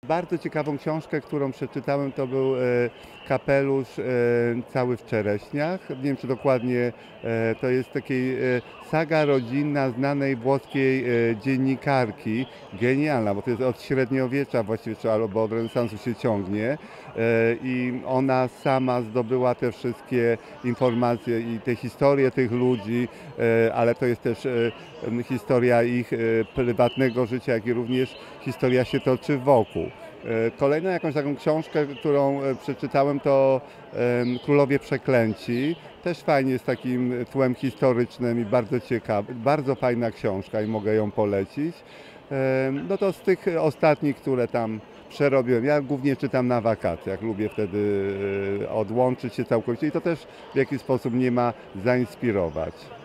Bardzo ciekawą książkę, którą przeczytałem, to był Kapelusz cały w czereśniach. Nie wiem, czy dokładnie to jest takiej saga rodzinna znanej włoskiej dziennikarki. Genialna, bo to jest od średniowiecza właściwie, albo od renesansu się ciągnie. I ona sama zdobyła te wszystkie informacje i te historie tych ludzi, ale to jest też historia ich prywatnego życia, jak i również historia się toczy wokół. Kolejną jakąś taką książkę, którą przeczytałem, to Królowie Przeklęci. Też fajnie z takim tłem historycznym i bardzo ciekawa, bardzo fajna książka i mogę ją polecić. No to z tych ostatnich, które tam przerobiłem. Ja głównie czytam na wakacjach, lubię wtedy odłączyć się całkowicie i to też w jakiś sposób mnie ma zainspirować.